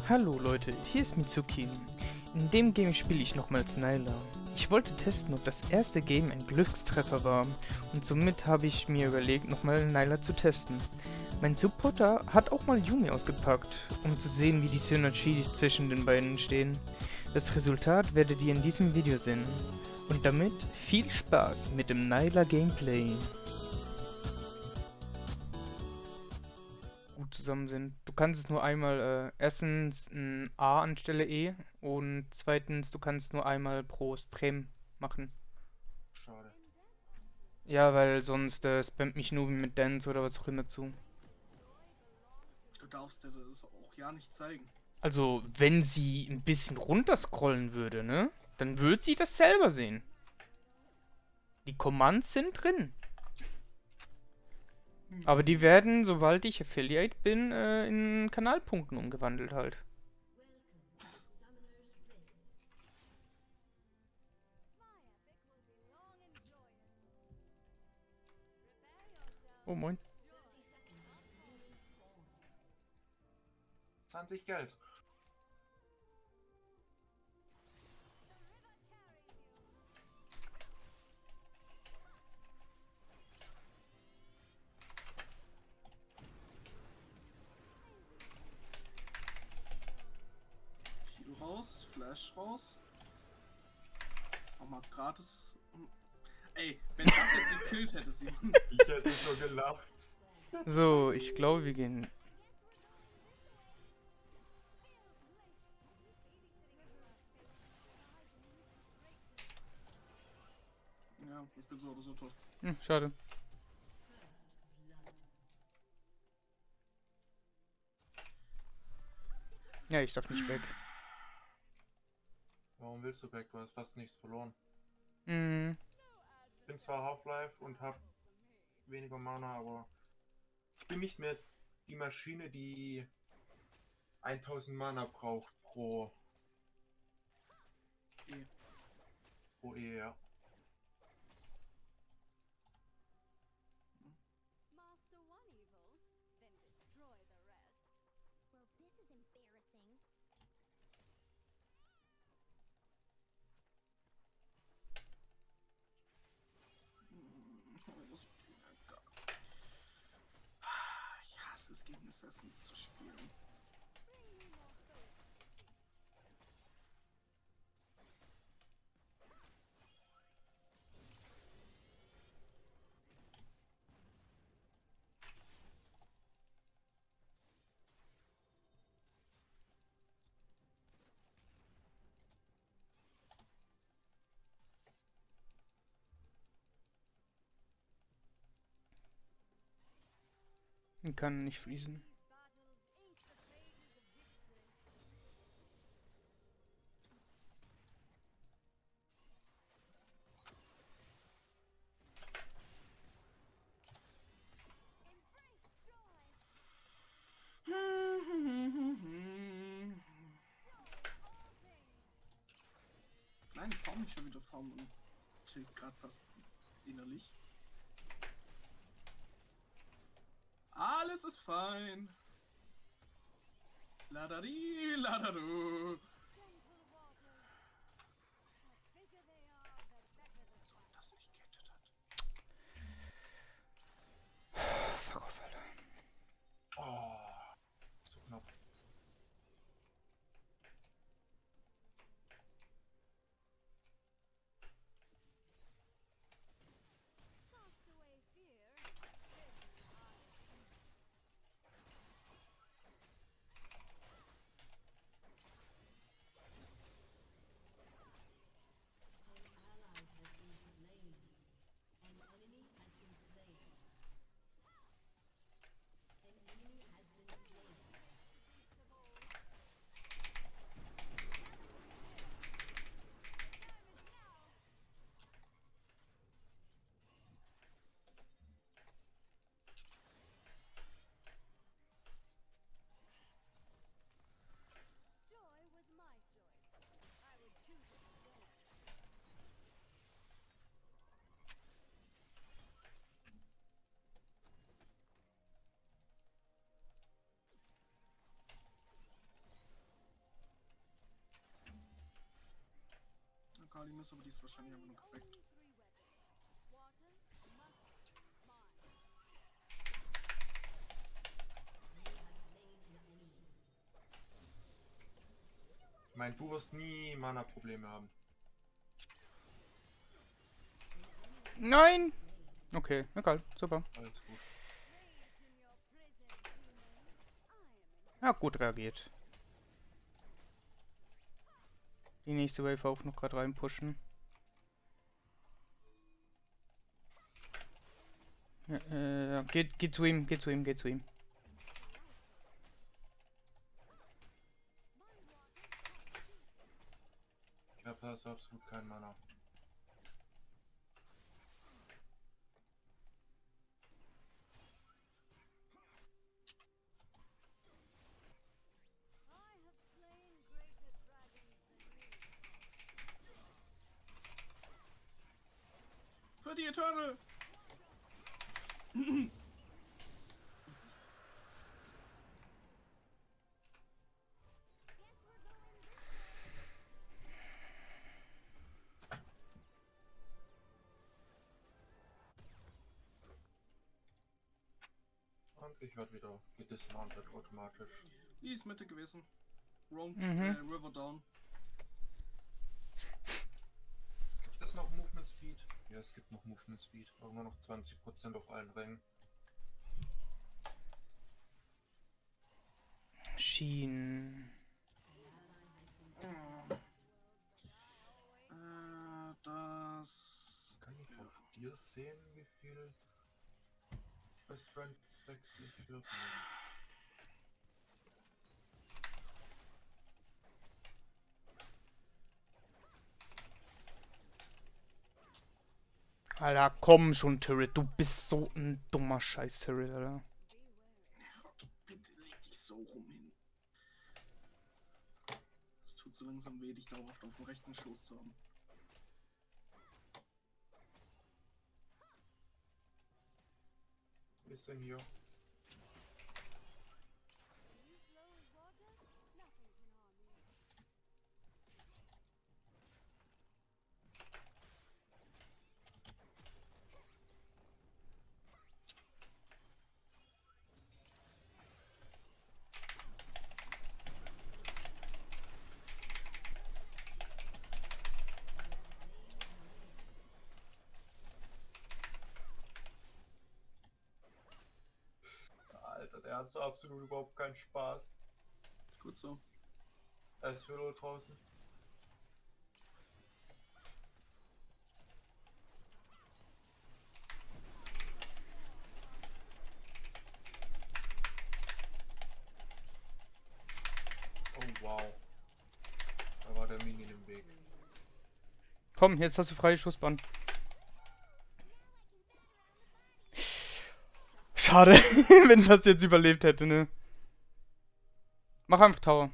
Hallo Leute, hier ist Mitsuki. In dem Game spiele ich nochmals Nyla. Ich wollte testen, ob das erste Game ein Glückstreffer war und somit habe ich mir überlegt, nochmal Nyla zu testen. Mein Supporter hat auch mal Yumi ausgepackt, um zu sehen, wie die Synergie zwischen den beiden entstehen. Das Resultat werdet ihr in diesem Video sehen. Und damit viel Spaß mit dem Nyla Gameplay. Gut zusammen sind. Du kannst es nur einmal, erstens ein A anstelle E und zweitens, du kannst nur einmal pro Stream machen. Schade. Ja, weil sonst spammt mich nur mit Dance oder was auch immer zu. Du darfst dir das auch ja nicht zeigen. Also, wenn sie ein bisschen runterscrollen würde, ne? Dann würde sie das selber sehen. Die Commands sind drin. Aber die werden, sobald ich Affiliate bin, in Kanalpunkten umgewandelt halt. Oh moin. 20 Geld. Heal raus, Flash raus. Nochmal gratis. Ey, wenn das jetzt gekillt hätte, Simon. Ich hätte schon gelacht. So, ich glaube, wir gehen. Ja, ich bin so oder so tot. Schade. Ja, ich darf nicht weg. Warum willst du weg? Du hast fast nichts verloren. Mhm. Ich bin zwar Half-Life und habe weniger Mana, aber ich bin nicht mehr die Maschine, die 1000 Mana braucht pro E. Pro E, ja. Master one evil, then destroy the rest. Well, this is embarrassing. Ich hasse es, gegen Assassins zu spielen. Kann nicht fließen. Nein, ich baue mich schon wieder Form und tilt gerade fast innerlich. Alles ist fein. Ladadi, ladadu. So, das nicht gehittet hat. Fuck off, Alter. Oh, so knapp. Cast away fear. Akali-Miss, aber die ist wahrscheinlich einfach nur gefleckt. Ich meine, du wirst nie Mana-Probleme haben. Nein! Okay, egal, super. Alles gut. Ja, gut reagiert. Die nächste Wave auch noch gerade reinpushen. Ja, geht zu ihm, geht zu ihm, geht zu ihm. Ich habe da absolut keinen Mana. Für die Eternal! Und ich werde wieder gedismounted automatisch. Die ist Mitte gewesen. River down. Gibt es noch Movement Speed? Ja, es gibt noch Movement Speed. Aber nur noch 20% auf allen Rängen. Schienen. Das... Kann ich auf dir sehen, wie viel Best Friend Stacks ich wird? Alter, komm schon, Turret. Du bist so ein dummer Scheiß-Turret, Alter. Okay, bitte leg dich so rum hin. Es tut so langsam weh, dich dauerhaft auf dem rechten Schoß zu haben. Wie ist denn hier? Alter, der hat so absolut überhaupt keinen Spaß. Gut so. Da ist Hürde draußen. Oh wow. Da war der Minion im Weg. Komm, jetzt hast du freie Schussbahn. Schade, wenn das jetzt überlebt hätte, ne? Mach einfach Tower.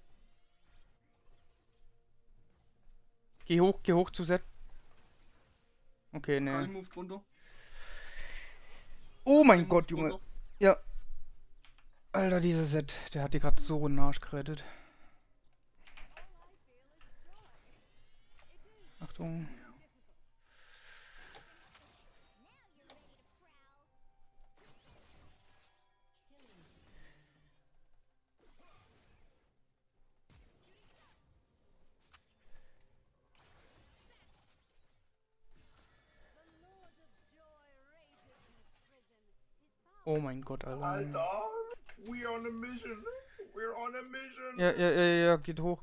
Geh hoch zu Set. Okay, Akali ne. moved runter. Oh mein Akali Gott, moved Junge. runter. Ja. Alter, dieser Set, der hat die gerade so in den Arsch gerettet. Achtung. Oh mein Gott, Alter. Alter! We're on a mission! We're on a mission! Ja, geht hoch.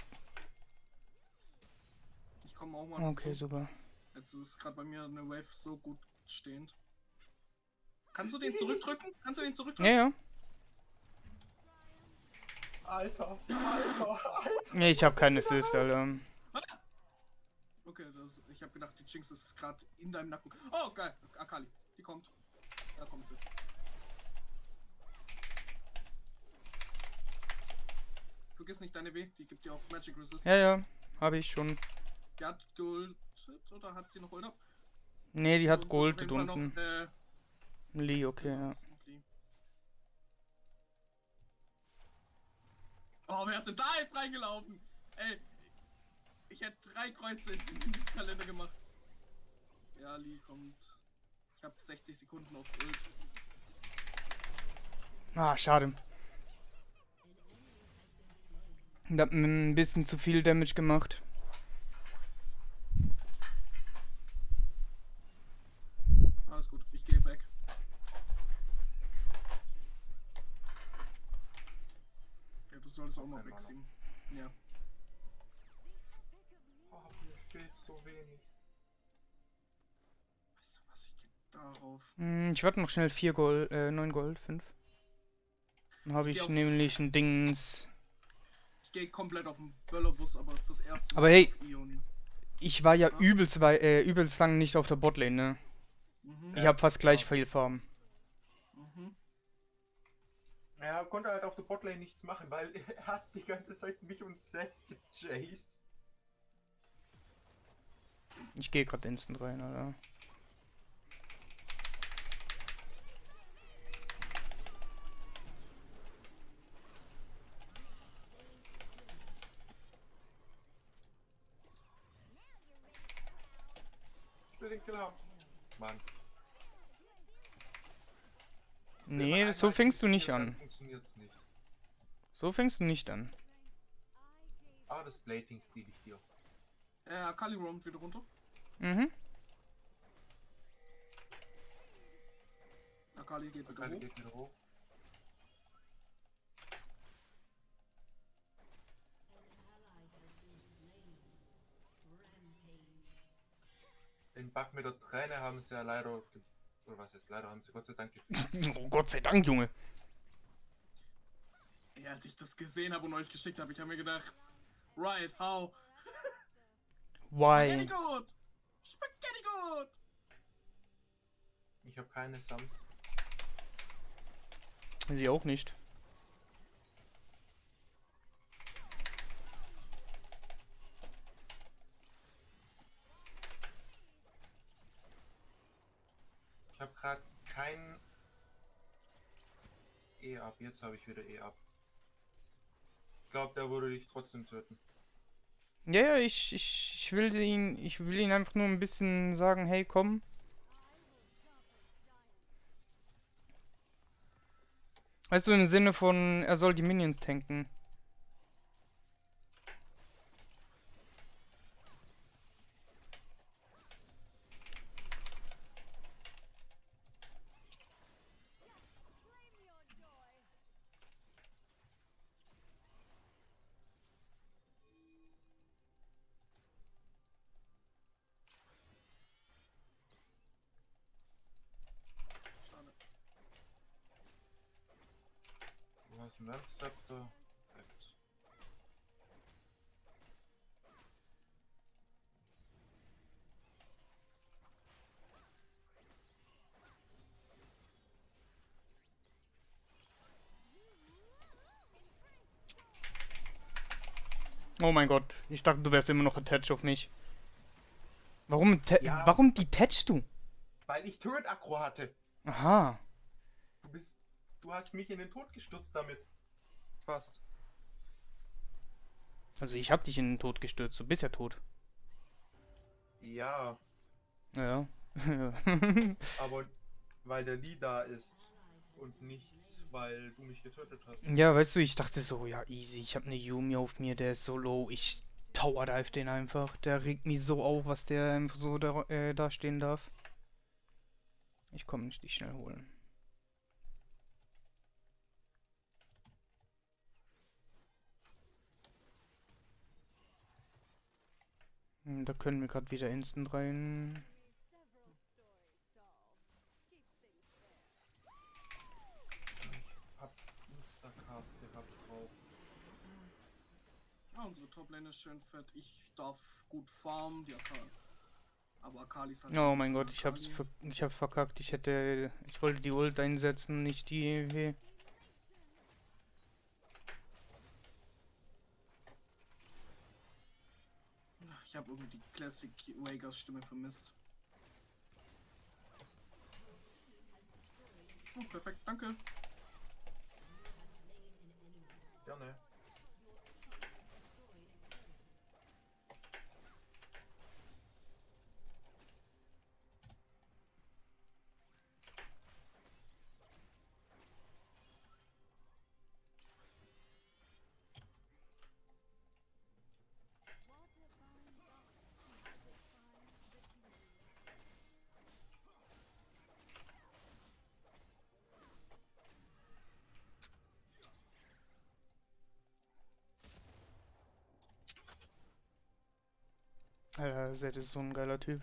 Ich komme auch mal Okay, dazu. super. Jetzt ist gerade bei mir eine Wave so gut stehend. Kannst du den zurückdrücken? Ja. Alter! Alter! Nee, ich hab keinen Assist, Alter. Okay, ich habe gedacht, die Jinx ist gerade in deinem Nacken. Oh, geil. Akali, die kommt. Da kommt sie. Vergiss nicht deine W, die gibt dir auch Magic Resist. Ja, habe ich schon. Die hat geultet oder hat sie noch Ult up? Nee, die hat Sonst ist Gold auf jeden Fall unten. Noch, Lee, okay, ja. noch die. Oh, wer ist denn da jetzt reingelaufen? Ey, Ich hätte 3 Kreuze in den Kalender gemacht. Ja, Lee kommt. Ich habe 60 Sekunden auf Ult. Ah, schade. Ich hab ein bisschen zu viel Damage gemacht. Alles gut, ich gehe weg. Ja, du solltest auch mal wegziehen. Ja. Oh, mir fehlt so wenig. Weißt du was, ich gehe darauf. Ich warte noch schnell 4 Gold, 9 Gold, 5. Dann habe Ich geh ich auf- nämlich ein Dings. Ich gehe komplett auf den Böllerbus, aber fürs erste Aber hey, auf Ion. ich war ja Ja? übelst lang nicht auf der Botlane, ne? Mhm. Ich Ja, habe fast gleich ja. viel Farben. Mhm. Er konnte halt auf der Botlane nichts machen, weil er hat die ganze Zeit mich und Seth gechased. Ich gehe gerade instant rein, oder? Ich will den Kill haben. Mann. Wenn Nee, man so einmal fängst du nicht funktioniert, an. dann funktioniert's nicht. So fängst du nicht an. Ah, das Plating steal ich dir. Ja, Kali roamt wieder runter. Mhm. Akali geht wieder Kali hoch. geht wieder hoch. Den Bug mit der Träne haben sie ja leider, oder was heißt leider, haben sie Gott sei Dank gefixt. Oh Gott sei Dank, Junge. Ja, als ich das gesehen habe und euch geschickt habe, ich habe mir gedacht, right, how? Spaghetti Why? God! Spaghetti God! Ich habe keine Sums. Sie auch nicht. Ich habe gerade kein E-Up. Jetzt habe ich wieder E-Up. Ich glaube, der würde dich trotzdem töten. Ja, ja, ich ich will ihn einfach nur ein bisschen sagen, hey, komm. Weißt du, im Sinne von, er soll die Minions tanken. Schade. Du hast ein Landscepter. Perfekt. Oh mein Gott, ich dachte, du wärst immer noch attached auf mich. Ja. Warum detachst du? Weil ich Turret-Aggro hatte. Aha. Du hast mich in den Tod gestürzt damit. Fast. Also ich hab dich in den Tod gestürzt, du bist ja tot. Ja, Ja. aber weil der Lee da ist und nicht, weil du mich getötet hast. Ja, weißt du, ich dachte so, ja easy, ich hab ne Yumi auf mir, der ist so low, ich tower dive den einfach. Der regt mich so auf, was der einfach so da stehen darf. Ich komm nicht, dich schnell holen. Da können wir gerade wieder instant rein. Ich hab Instacast gehabt drauf. Ja, unsere Toplane ist schön fett. Ich darf gut farmen, die Akali. Aber Akali ist halt. Oh mein Gott, Akali. ich hab's verkackt. Ich wollte die Ult einsetzen, nicht die EW. Ich habe irgendwie die Classic Wakers Stimme vermisst. Oh, perfekt, danke. Gerne. Alter, Zed ist so ein geiler Typ.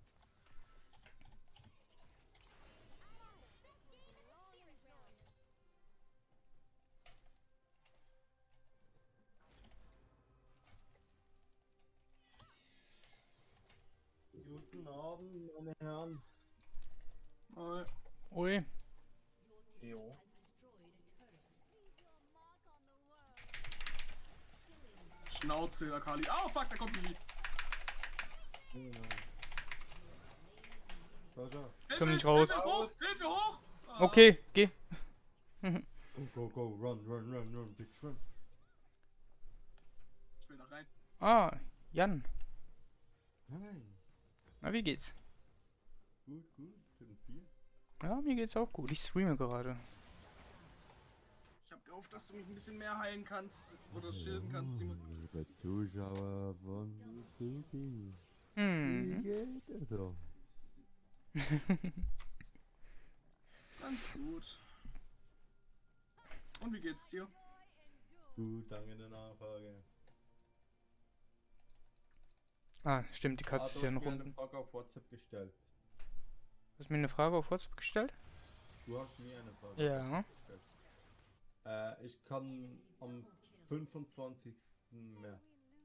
Guten Abend, meine Herren. Ui. Jo. Schnauze, Akali. Oh fuck, da kommt die. Genau. Sascha. Komm nicht raus. Hilfe hoch! Hilfe hoch! Ah. Okay, geh. Go, go, run, bitch, run. Ich will da rein. Ah, Jan. Nein. Na, wie geht's? Gut, gut. Sind vier. Ja, mir geht's auch gut. Ich streame gerade. Ich hab gehofft, dass du mich ein bisschen mehr heilen kannst. Oder schilden kannst, Simon. Liebe Zuschauer von City. Wie Hm. geht es doch? Ganz gut. Und wie geht's dir? Gut, danke der Nachfrage. Ah, stimmt, die Katze ist ja noch Du hast mir eine unten. Frage auf WhatsApp gestellt. Du hast mir eine Frage auf WhatsApp gestellt? Du hast mir eine Frage Ja. auf WhatsApp gestellt. Ich kann am 25. März.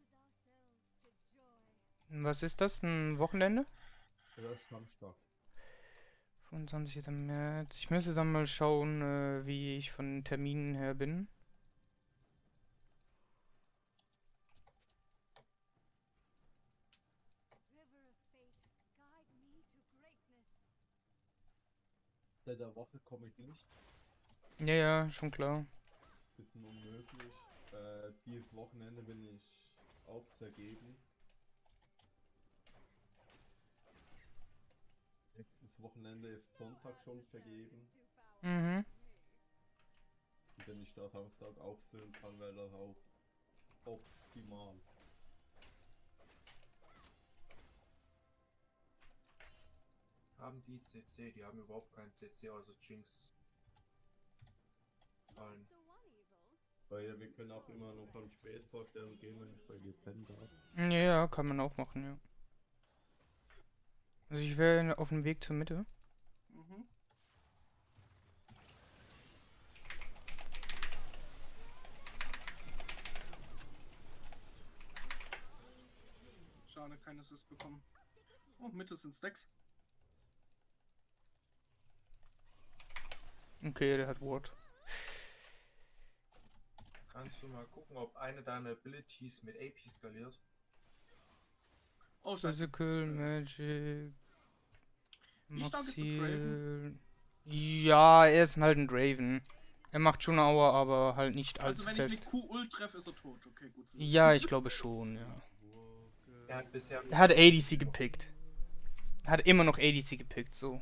Was ist das? Ein Wochenende? Das ist Samstag. 25. März. Ich müsste dann mal schauen, wie ich von den Terminen her bin. Seit der Woche komme ich nicht. Ja, ja, schon klar. Bisschen unmöglich. Dieses Wochenende bin ich auch vergeben. Nächstes Wochenende ist Sonntag schon vergeben. Mhm. Und wenn ich da Samstag auch filmen kann, wäre das auch optimal. Haben die CC, die haben überhaupt keinen CC, also Jinx. Fallen. Weil wir können auch immer noch am Spätvorstellung gehen, wenn ich bei dir pennen darf. Ja, ja, kann man auch machen, ja. Also ich wäre auf dem Weg zur Mitte. Mhm. Schade, kein Assist bekommen. Oh, Mitte sind Stacks. Okay, der hat Ward. Kannst du mal gucken, ob eine deiner Abilities mit AP skaliert? Oh, scheiße. Physical, Magic. Wie stark ist der Maxil. Ja, er ist halt ein Draven. Er macht schon Aua, aber halt nicht Also allzu wenn ich fest. mit Q-Ult treffe, ist er tot. Okay, gut zu wissen. Ja, ich glaube schon, ja. Er hat bisher. Er hat ADC gepickt. Er hat immer noch ADC gepickt, so.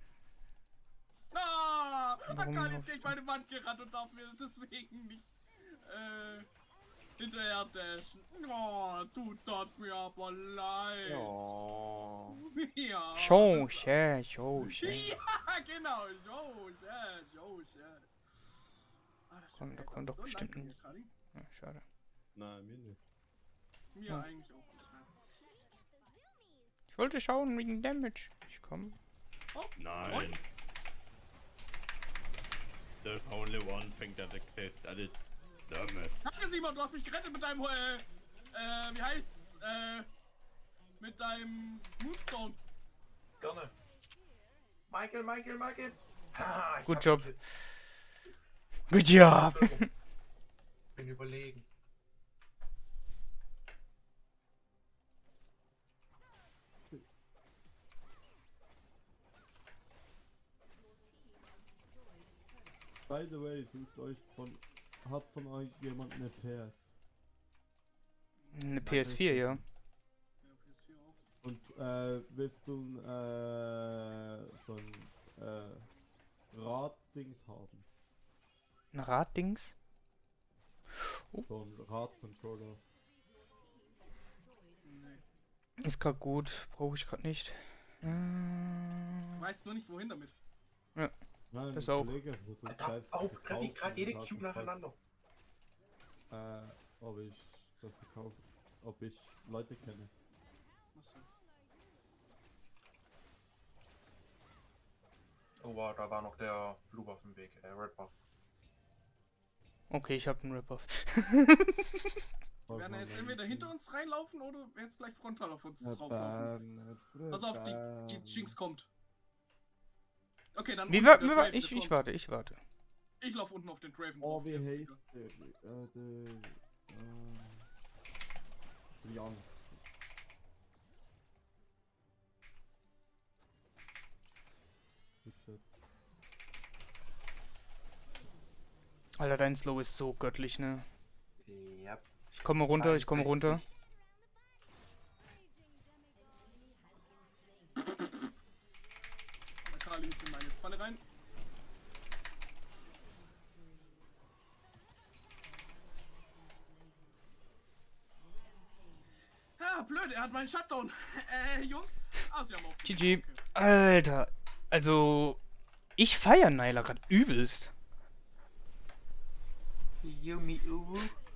Ah! Warum Akali ist läuft gegen er? meine Wand gerannt und darf mir deswegen nicht hinterher dashen. Oh, tut das mir aber leid. Ja. Ja. Show, das- share, show, share. Ja, genau. Oh, shit, oh, shit. Ah, das tut Komm, mir da jetzt kommt auch doch so bestimmt leid, nicht. Akali. Ja, schade. Nein, mir nicht. Mir Hm. eigentlich auch nicht. Ne? Ich wollte schauen wegen Damage. Ich komm. Oh, Nein. There's only one thing that exists and it's damage. danke Simon, du hast mich gerettet mit deinem, wie heißt's, mit deinem Moonstone. Gerne. Michael. Haha, ich Good hab job. ihn. Good job. Bin überlegen. By the way, hat von euch jemand eine PS? Eine PS4, ja. Ja, PS4 auch. Und willst du so ein Raddings haben? Ein Raddings? So ein Radcontroller. Nee. Ist grad gut. Brauche ich grad nicht. Weiß nur nicht wohin damit. Nein, Das ein auch. Kollege versucht Alter, selbst warum zu treffe ich gerade kaufen jede und hat Cube gefragt, nacheinander? ob ich das verkaufe, ob ich Leute kenne. Achso. Oh wow, da war noch der Blue Buff im Weg, Red Buff. Okay, ich hab einen Rip-Off. Wir werden jetzt entweder hinter uns reinlaufen oder jetzt gleich frontal auf uns drauflaufen. Pass auf, die Jinx kommt. Okay, dann Wie unten war, der wie war, Draven, der ich kommt. warte. Ich lauf unten auf den Draven Oh, drauf. wie der ist heißt sicher. der? Jan. Bitte. Alter, dein Slow ist so göttlich, ne? Ja. Ich komme runter, ich komme runter. Akali ist in meine Falle rein. Ah, blöd, er hat meinen Shutdown. Jungs. Ah, sie haben aufgegeben. GG. Okay. Alter, also ich feier Nyla grad übelst. Yumi Uwu.